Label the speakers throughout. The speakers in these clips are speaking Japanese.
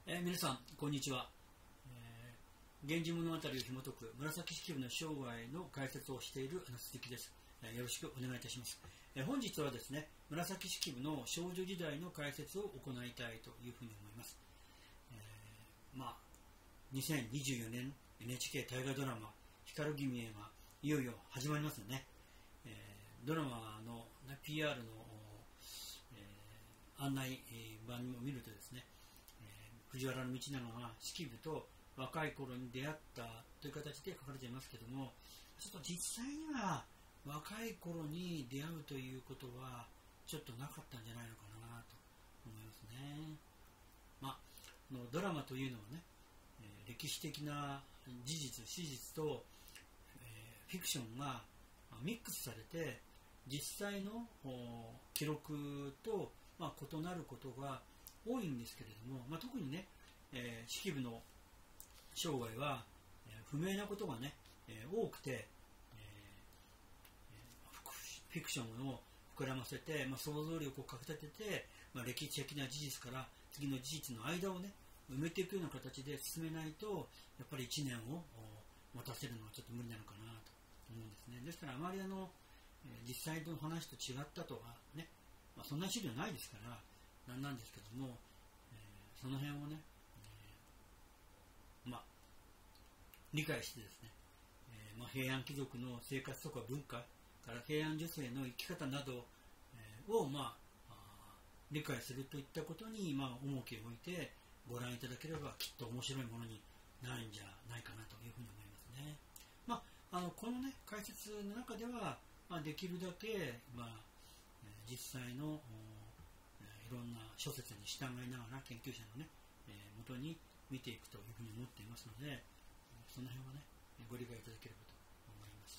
Speaker 1: 皆さんこんにちは。源氏物語を紐解く紫式部の生涯の解説をしている鈴木です。よろしくお願いいたします。本日はですね、紫式部の少女時代の解説を行いたいというふうに思います。2024年 NHK 大河ドラマ光る君へがいよいよ始まりますよね。ドラマの PR の、案内板を見るとですね、藤原道長が式部と若い頃に出会ったという形で書かれていますけども、ちょっと実際には若い頃に出会うということはちょっとなかったんじゃないのかなと思いますね。ドラマというのはね、歴史的な事実、史実と、フィクションがミックスされて実際の記録と、異なることが多いんですけれども、特にね、式部の生涯は、不明なことがね、多くて、フィクションを膨らませて、想像力をかき立てて、歴史的な事実から次の事実の間をね埋めていくような形で進めないと、やっぱり1年を持たせるのはちょっと無理なのかなと思うんですね。ですからあまり実際の話と違ったとはね、そんな資料ないですからなんですけども、その辺をね、理解してですね、平安貴族の生活とか文化から平安女性の生き方などを、理解するといったことに、重きを置いてご覧いただければきっと面白いものになるんじゃないかなというふうに思いますね。このね解説の中では、できるだけ、実際のいろんな諸説に従いながら研究者のね、元に見ていくというふうに思っていますので、その辺はねご理解いただければと思います。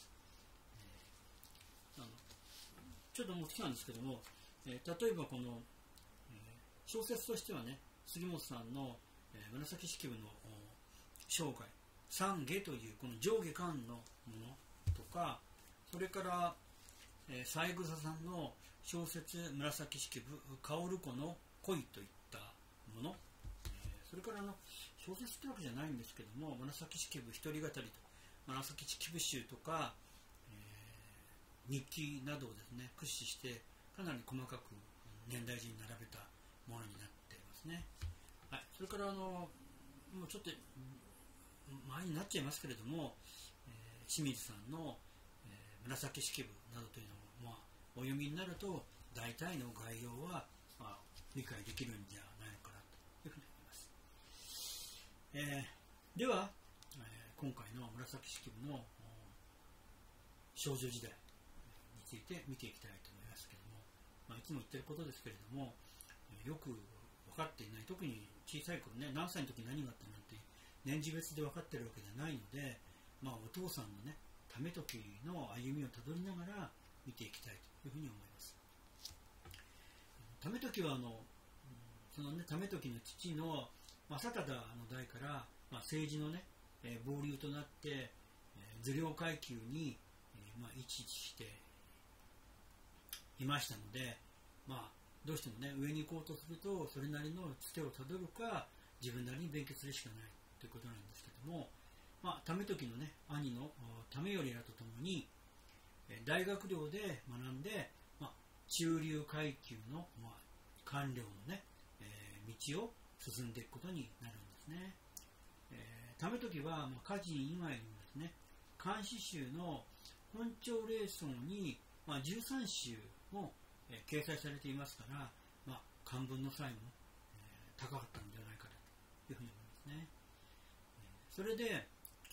Speaker 1: ちょっと持ってきたんですけども、例えばこの、小説としてはね、杉本さんの、紫式部の生涯三下というこの上下巻のものとか、それから三枝さんの小説紫式部薫子の恋といったもの、それから小説ってわけじゃないんですけども、紫式部一人語りと紫式部集とか、日記などをですね駆使してかなり細かく年代順に並べたものになっていますね。はい、それからもうちょっと前になっちゃいますけれども、清水さんの、紫式部などというのも、お読みになると大体の概要は、理解できるんじゃないのかなというふうに思います。では、今回の紫式部の少女時代について見ていきたいと思いますけれども、いつも言ってることですけれども、よく分かっていない、特に小さい頃ね、何歳の時に何があったなんて年次別で分かってるわけじゃないので、お父さんのねため時の歩みをたどりながら見ていきたいというふうに思います。ため時はそのねため時の父の正忠の代から、政治のね傍流となって頭領階級に、位置していましたので、どうしてもね上に行こうとするとそれなりのつてをたどるか自分なりに勉強するしかないということなんですけども、為時のね兄の為頼らとともに大学寮で学んで、中流階級の、官僚のね、道を進んでいくことになるんですね。為時は、家事以外にもですね、漢詩集の本朝礼奏に、13首も、掲載されていますから、漢文の際も、高かったんじゃないかというふうに思いますね。それで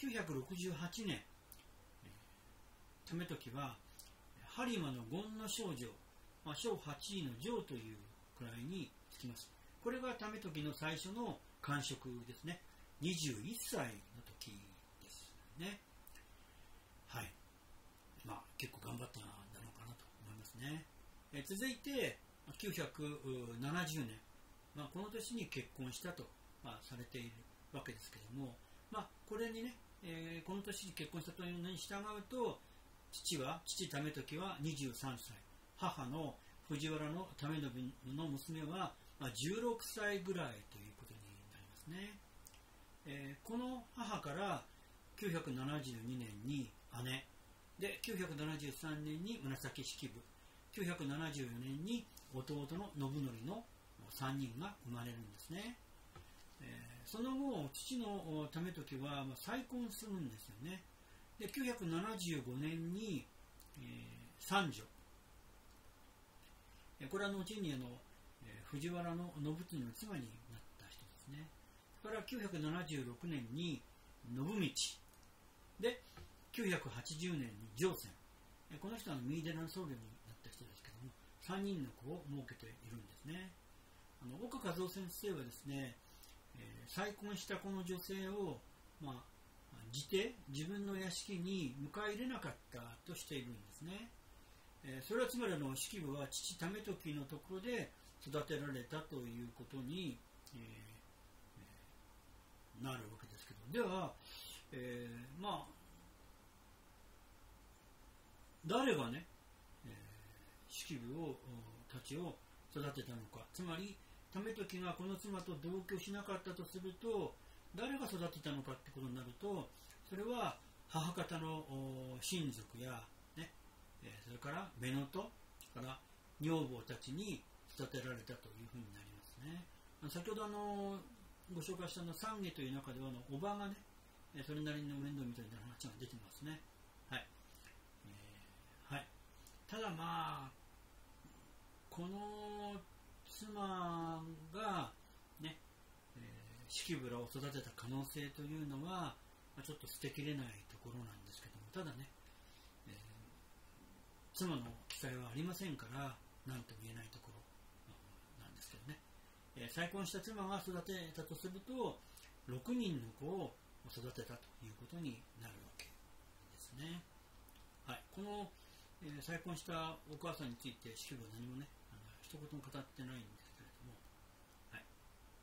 Speaker 1: 968年、為時は播磨の権の少女、小8位の女というくらいにつきます。これが為時の最初の官職ですね。21歳の時ですね。はい。結構頑張ったんだろうかなと思いますね。続いて970年、この年に結婚したと、されているわけですけども、これにね、この年に結婚したというのに従うと、父為時は23歳、母の藤原為信の娘は16歳ぐらいということになりますですね。この母から972年に姉で、973年に紫式部、974年に弟の信則の3人が生まれるんですね。その後、父の為時は再婚するんですよね。で、975年に、三女、これは後に藤原の信次の妻になった人ですね。それから976年に信道で、980年に上仙、この人は三井寺の僧侶になった人ですけども、3人の子を設けているんですね。岡和夫先生はですね、再婚したこの女性を、自分の屋敷に迎え入れなかったとしているんですね。それはつまり式部は父為時のところで育てられたということに、なるわけですけど、では、誰がね、式部たちを育てたのか、つまり為時がこの妻と同居しなかったとすると、誰が育てたのかってことになると、それは母方の親族や、ね、それから乳母から女房たちに育てられたというふうになりますね。先ほどご紹介した三下という中ではおばがね、それなりの面倒みたいな話が出てますね。はい。はい。ただこの妻がね、式部らを育てた可能性というのは、ちょっと捨てきれないところなんですけども、ただね、妻の記載はありませんから何とも言えないところなんですけどね、再婚した妻が育てたとすると6人の子を育てたということになるわけですね。はい、この、再婚したお母さんについて式部は何もね一言も語ってないんですけれども、はい、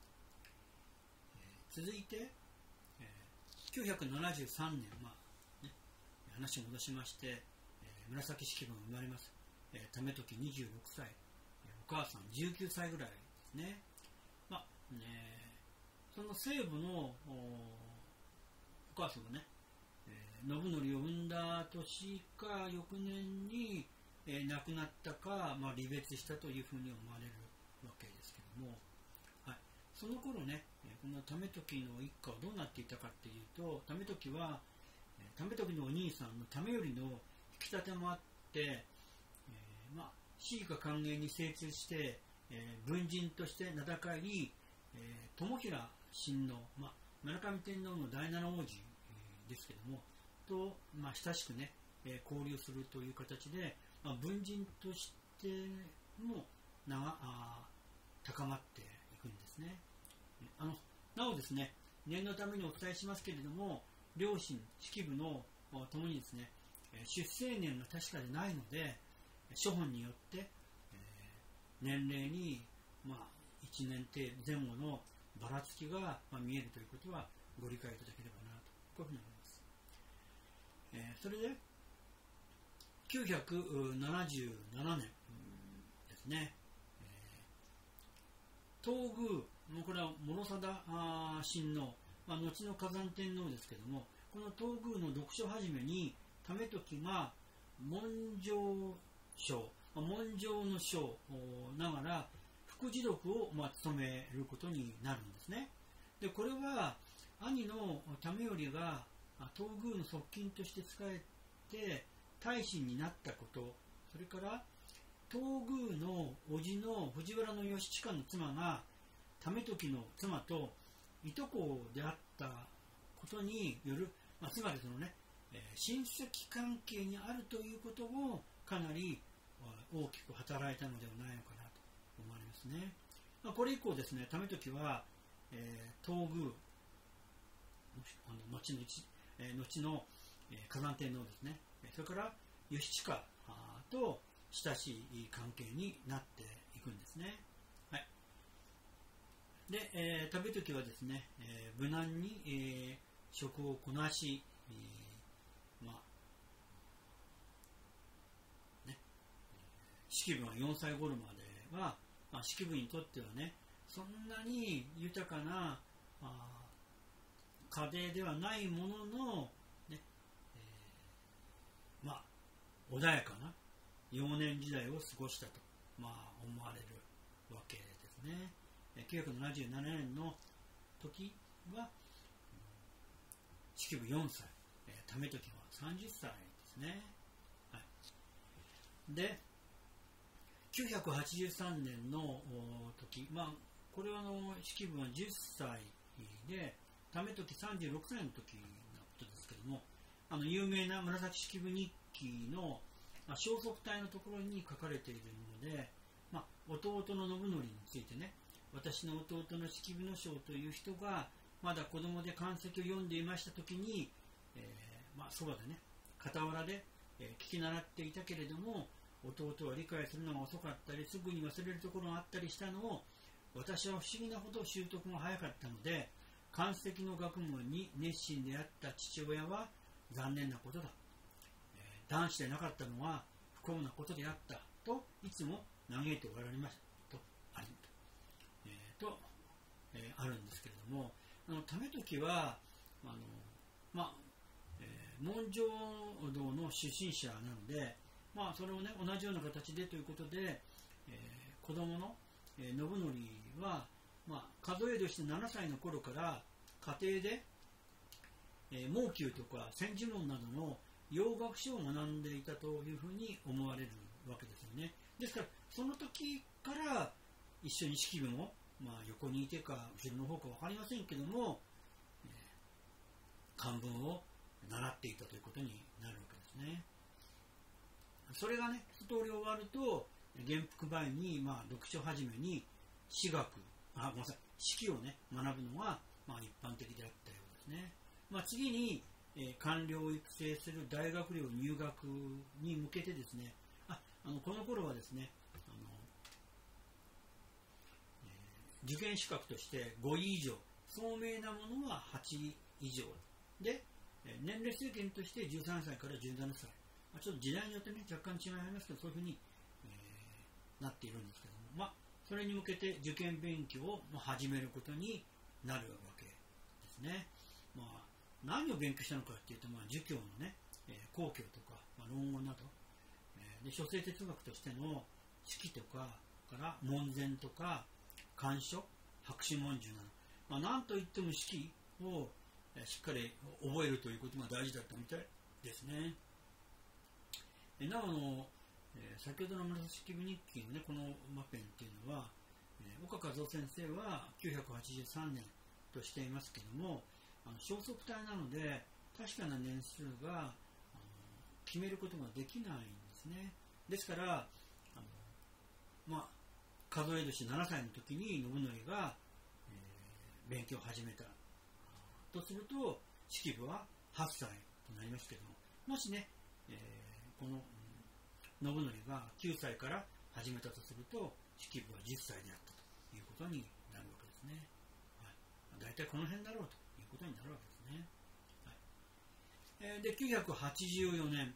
Speaker 1: 続いて、973年、話を戻しまして、紫式部が生まれます。為時26歳、お母さん19歳ぐらいですね。その西部のお母さんがね、信則を産んだ年か翌年に、亡くなったか、離別したというふうに思われるわけですけども、はい、その頃ね、この為時の一家はどうなっていたかっていうと、為時は為時のお兄さんの為頼の引き立てもあって、地位が歓迎に精通して、文人として名高い、友平親王、村上天皇の第七王子、ですけどもと、親しくね、交流するという形で、文人としても名が高まっていくんですね。なおですね、念のためにお伝えしますけれども、両親、式部のともにですね、出生年が確かでないので、諸本によって、年齢に、1年程前後のばらつきが、見えるということはご理解いただければなと、こういうふうに思います。それで977年ですね、東宮、これは諸貞親王、後の崋山天皇ですけれども、この東宮の読書始めに為時が文章省、文章の省ながら副次読を務めることになるんですね。でこれは兄の為頼が東宮の側近として仕えて大臣になったこと、それから東宮の叔父の藤原義親の妻が為時の妻といとこであったことによる、つまりそのね、親戚関係にあるということもかなり大きく働いたのではないのかなと思われますね。これ以降ですね、為時は、東宮後の崋山天皇ですね、それから義親と親しい関係になっていくんですね。はい、で、為時はですね、無難に、職をこなし、式部が4歳頃までは、式部にとってはね、そんなに豊かな家庭ではないものの、ね穏やかな幼年時代を過ごしたと、思われるわけですね。977年の時は式部4歳、為時は30歳ですね。はい、で983年の時、これは式部は10歳で為時36歳の時のことですけども、有名な紫式部日記の消息体のところに書かれているので、弟の信則についてね、私の弟の式部正という人がまだ子供で漢籍を読んでいました時に、そばでね、傍らで、聞き習っていたけれども、弟は理解するのが遅かったりすぐに忘れるところがあったりしたのを、私は不思議なほど習得が早かったので、漢籍の学問に熱心であった父親は残念なことだ、男子でなかったのは不幸なことであったといつも嘆いておられましたとあるんですけれども、為時は文章道の出身者なので、それをね、同じような形でということで、子供の信則は、数え年7歳の頃から家庭で、孟旧とか千字文などの洋学書を学んでいたというふうに思われるわけですよね。ですからその時から一緒に式部も、横にいてか後ろの方か分かりませんけども、漢文を習っていたということになるわけですね。それがね、一通り終わると元服前に、読書始めに史記をね学ぶのが、一般的であったようですね。次に、官僚を育成する大学寮入学に向けてですね、この頃はですね、受験資格として5位以上、聡明なものは8位以上で、年齢制限として13歳から17歳、ちょっと時代によってね若干違いますけど、そういうふうに、なっているんですけども、それに向けて受験勉強を始めることになるわけですね。何を勉強したのかっていうと、儒教のね、孔教とか、論語など、で書生哲学としての式とかから門前とか漢書、博士文集など、何といっても式をしっかり覚えるということが大事だったみたいですね。なお先ほどの紫式部日記のね、このペンっていうのは、岡和夫先生は983年としていますけども、消息体なので確かな年数が決めることができないんですね。ですから数え年7歳の時に信則が、勉強を始めたとすると、式部は8歳となりますけども、もしね、この信則が9歳から始めたとすると、式部は10歳であったということになるわけですね。大体この辺だろうということになるわけですね。で、984年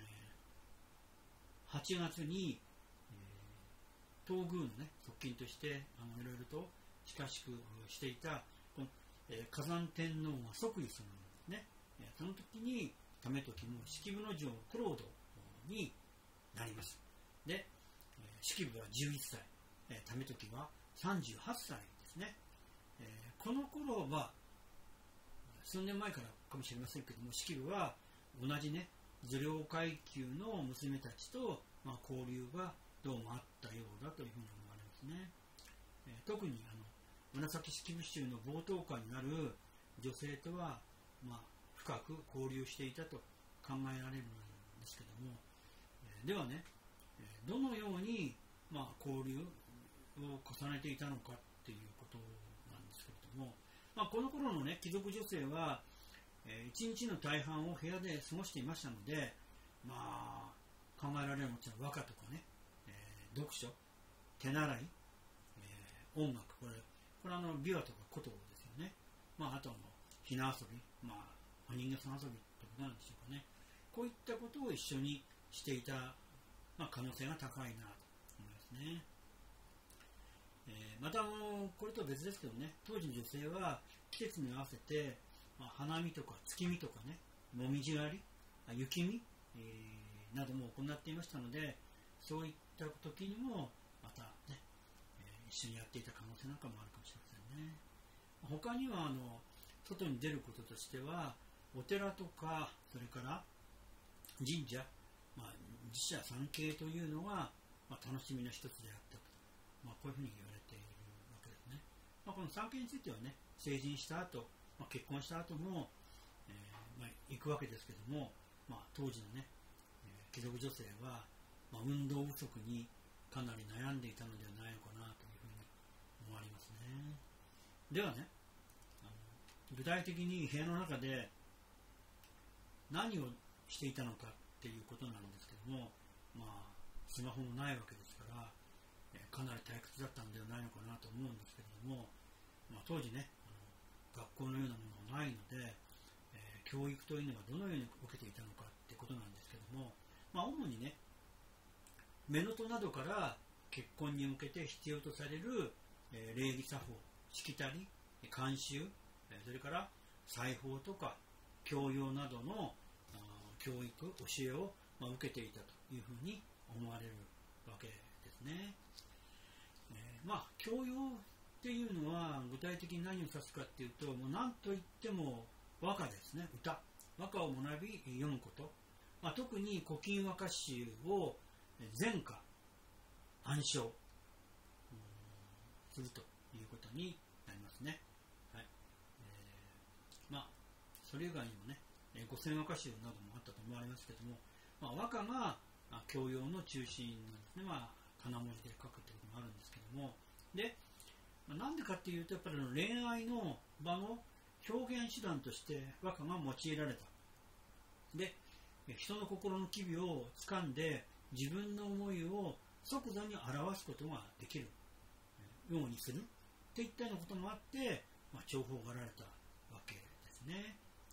Speaker 1: 8月に、東宮のね側近としていろいろと親しくしていたこの、崋山天皇が即位するんですね。その時に為時も式部城クロードになります。で、式部は11歳、為時は38歳ですね。この頃は数年前からかもしれませんけども、式部は同じね頭領階級の娘たちと、交流がどうもあったようだというふうに思われますね。特に紫式部衆の冒頭下になる女性とは、深く交流していたと考えられるんですけども、ではね、どのように、交流を重ねていたのかっていうことなんですけれども、この頃のね貴族女性は、一日の大半を部屋で過ごしていましたので、考えられるのは和歌とかね、読書、手習い、音楽、これは琵琶とか琴ですよね。あとひな遊び、お人形さん遊びってことなんでしょうかね。こういったことを一緒にしていた、可能性が高いなと思いますね。 またこれとは別ですけどね、当時の女性は季節に合わせて、花見とか月見とかね、もみじ狩り、雪見、なども行っていましたので、そういった時にもまたね、一緒にやっていた可能性なんかもあるかもしれませんね。他には外に出ることとしては、お寺とか、それから神社、寺社参詣というのが、楽しみの一つであったと、こういうふうに言われているわけですね。この参詣についてはね、成人した後、結婚した後も、行くわけですけども、当時のね、貴族女性は、運動不足にかなり悩んでいたのではないのかなというふうに思われますね。ではね、具体的に部屋の中で何をしていたのかっていうことなんですけども、スマホもないわけですから、かなり退屈だったんではないのかなと思うんですけれども、当時ね、学校のようなものがないので、教育というのがどのように受けていたのかってことなんですけども、主にね、乳母などから結婚に向けて必要とされる礼儀作法、しきたり、慣習、それから裁縫とか教養などの教育、教えを受けていたというふうに思われるわけですね。教養っていうのは具体的に何を指すかっていうと、何といっても和歌ですね。歌、和歌を学び読むこと、特に古今和歌集を全歌暗唱するということになりますね。はい。それ以外にもね、五線和歌集などもあったと思われますけども、和歌が教養の中心なんですね。仮名文字で書くということもあるんですけども、で、なんでかっていうと、やっぱり恋愛の場の表現手段として和歌が用いられた。で、人の心の機微を掴んで自分の思いを即座に表すことができるようにするっていったようなこともあって、重宝がられたわけですね。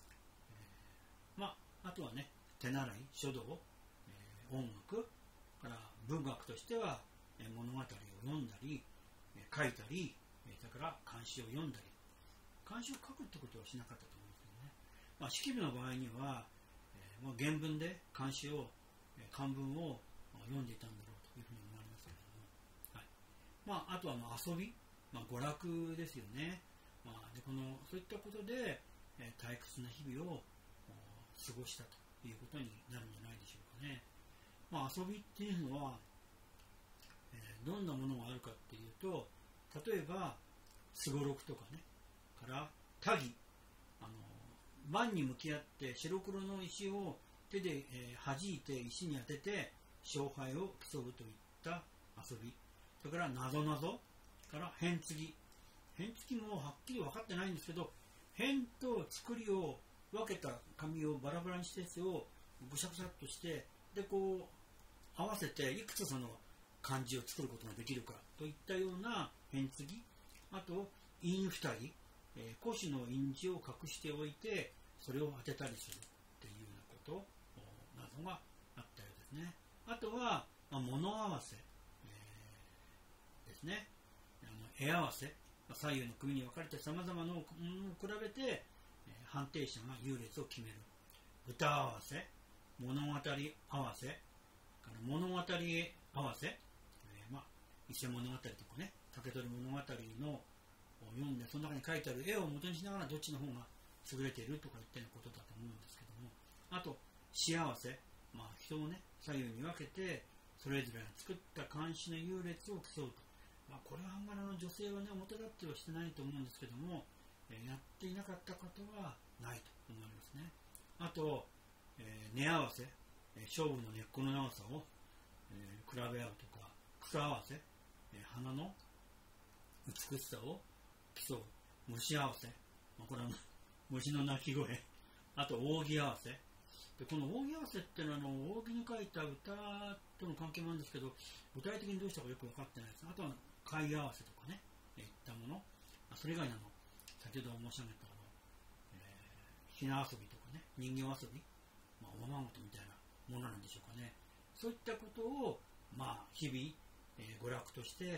Speaker 1: あとはね、手習い、書道、音楽から文学としては物語を読んだり書いたり、それから漢詩を読んだり、漢詩を書くってことはしなかったと思うんですけどね。式部の場合には、原文で漢詩を、漢文を読んでいたんだろうというふうに思われますけれども、あとは遊び、娯楽ですよね。でそういったことで、退屈な日々を過ごしたということになるんじゃないでしょうかね。遊びっていうのは、どんなものがあるかっていうと、例えばすごろくとかね、から多義、盤に向き合って白黒の石を手で、弾いて石に当てて勝敗を競うといった遊び、それからなぞなぞから変継ぎ、変継ぎもはっきり分かってないんですけど、変と作りを分けた紙をバラバラにしたやつをぐしゃぐしゃっとして、で合わせていくつその漢字を作ることができるかといったような変継ぎ、あと印二人、古紙の印字を隠しておいてそれを当てたりするっていうようなことなどがあったようですね。あとは、物合わせ、ですね。絵合わせ、左右の組に分かれてさまざまなものを比べて、判定者が優劣を決める。歌合わせ、物語合わせ、物語合わせ、伊勢物語とかね、竹取物語の読んで、その中に書いてある絵を元にしながらどっちの方が優れているとかいったようなことだと思うんですけども、あと幸せ、人をね左右に分けてそれぞれが作った漢詩の優劣を競うと、これはあんまり女性はね表立ってはしてないと思うんですけども、やっていなかったことはないと思いますね。あと、根合わせ、勝負の根っこの長さを、比べ合うとか、草合わせ、花の美しさを競う、虫合わせ、これは虫の鳴き声、あと扇合わせで、この扇合わせっていうのは扇に書いた歌との関係もあるんですけど、具体的にどうしたかよく分かってないです。あとは貝合わせとかね、いったもの、それ以外の先ほど申し上げたひな遊びとかね、人形遊び、おままごとみたいなものなんでしょうかね。そういったことを日々、娯楽として行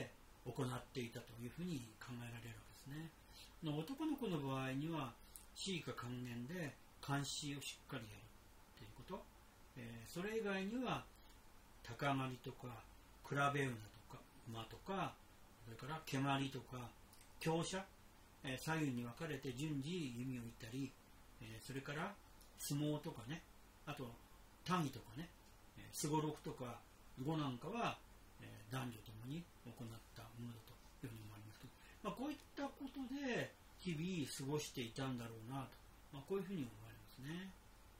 Speaker 1: 行っていたというふうに考えられるわけですね。男の子の場合には地位か還元で監視をしっかりやるということ、それ以外には鷹狩りとか比べ馬とか馬とか、それから蹴鞠とか強射、左右に分かれて順次弓を射ったり、それから相撲とかね、あと単義とかね、すごろくとか碁なんかは、男女ともに行ったものだというふうに思われますけど、こういったことで日々過ごしていたんだろうなと、こういうふうに思われますね。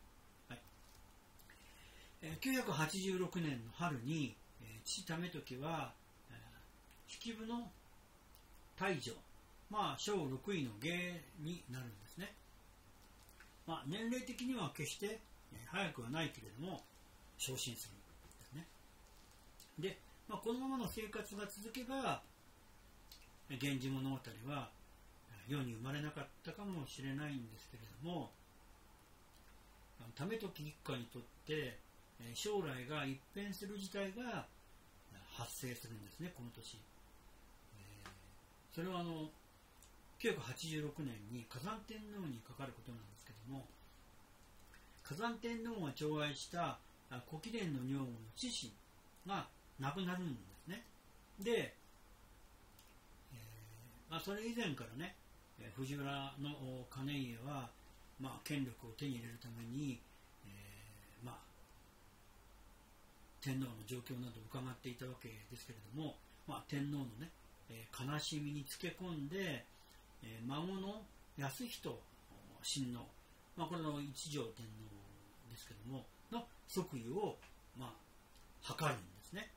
Speaker 1: はい。986年の春に、父為時は、式部の大女、小6位の芸になるんですね。年齢的には決して早くはないけれども昇進するんですね。で、このままの生活が続けば源氏物語は世に生まれなかったかもしれないんですけれども、為時一家にとって将来が一変する事態が発生するんですね、この年。それは986年に火山天皇にかかることなんですけども、火山天皇が寵愛した古貴殿の女房の知子が亡くなるんですね。で、それ以前からね、藤原の兼家は、権力を手に入れるために、天皇の状況などを伺っていたわけですけれども、天皇のね、悲しみにつけ込んで、孫の康仁親王、これの一条天皇ですけどもの即位を、図るんですね。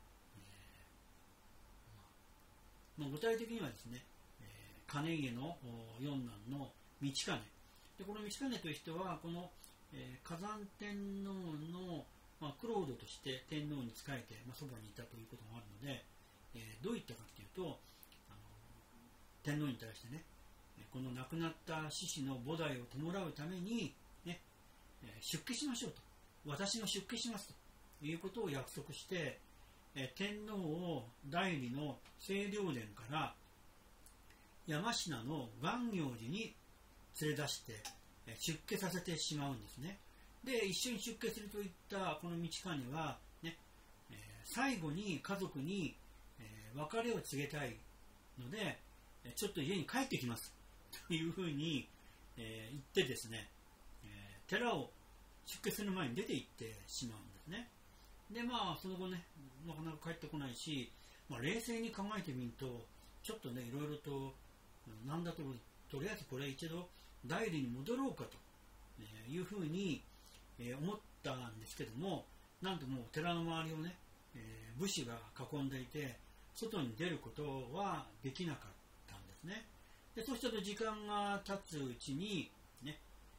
Speaker 1: 具体的にはですね、兼家の四男の道兼で、この道兼という人はこの、火山天皇の、クロードとして天皇に仕えて、そばにいたということがあるので、どういったかというと、天皇に対してね、この亡くなった志士の菩提を弔うために、ね、出家しましょうと、私も出家しますということを約束して、天皇を内裏の清涼殿から山科の万行寺に連れ出して出家させてしまうんですね。で、一緒に出家するといったこの道兼は、ね、最後に家族に別れを告げたいので、ちょっと家に帰ってきますというふうに言ってですね、寺を出家する前に出て行ってしまうんですね。で、その後ね、なかなか帰ってこないし、冷静に考えてみると、ちょっとね、いろいろと、なんだと、とりあえずこれ一度代理に戻ろうかというふうに思ったんですけども、なんともう寺の周りをね、武士が囲んでいて、外に出ることはできなかったんですね。で、そうしたと時間が経つうちに、ね、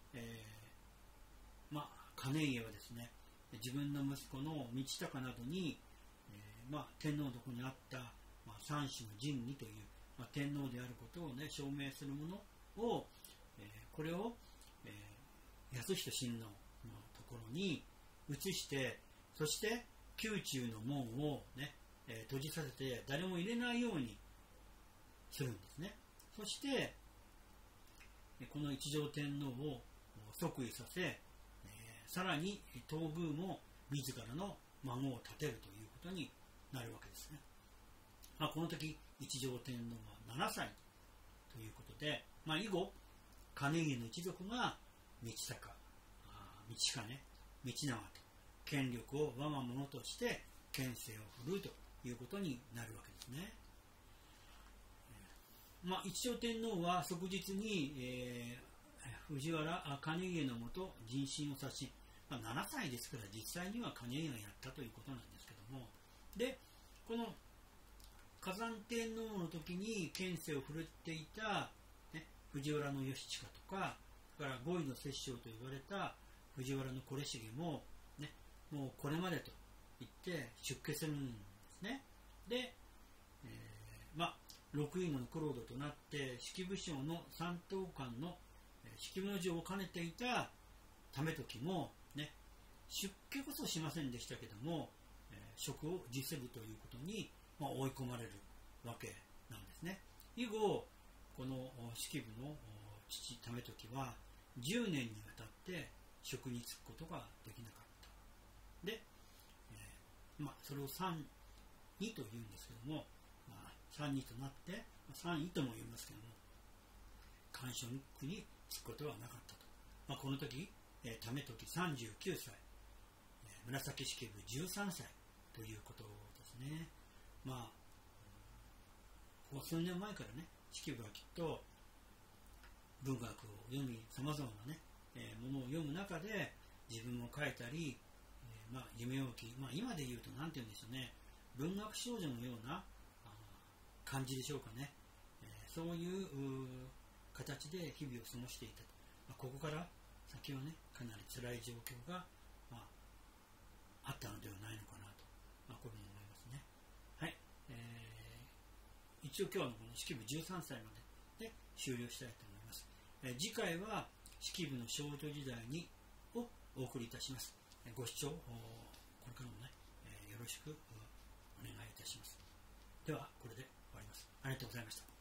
Speaker 1: 兼家はですね、自分の息子の道隆などに、天皇のとこにあった、三種の神器という、天皇であることをね、証明するものを、これを、康仁親王のところに移して、そして宮中の門をね、閉じさせて誰も入れないようにするんですね。そしてこの一条天皇を即位させ、さらに東宮も自らの孫を立てるということになるわけですね。この時一条天皇は7歳ということで、以後兼家の一族が道隆、道兼、道長と権力を我が物として権勢を振るうということになるわけですね。一条天皇は即日に、藤原兼家のもと人心を指し、7歳ですから実際には兼家がやったということなんですけども、でこの火山天皇の時に権勢を振るっていた、ね、藤原義親とか、それから五位の摂政と言われた藤原惟重も、ね、もうこれまでと言って出家するんですね。で、六位のクロードとなって式部省の三等官の式部の尉を兼ねていた為時も、ね、出家こそしませんでしたけども、職を辞するということに、追い込まれるわけ以後この式部の父為時は10年にわたって職に就くことができなかったで、それを三位というんですけども、三位となって三位とも言いますけども官職に就くことはなかったと、この時為時39歳紫式部13歳ということですね。ここ数年前からね式部はきっと文学を読みさまざまなね、ものを読む中で自分を書いたり、夢をき、今で言うと何て言うんでしょうね、文学少女のような感じでしょうかね、そういう形で日々を過ごしていたと、ここから先はねかなり辛い状況が、あったのではないのかなと、こういうふうに思いますね。はい、一応今日のこの式部13歳までで終了したいと思います。次回は式部の少女時代にをお送りいたします。ご視聴これからもね、よろしくお願いいたします。ではこれで終わります。ありがとうございました。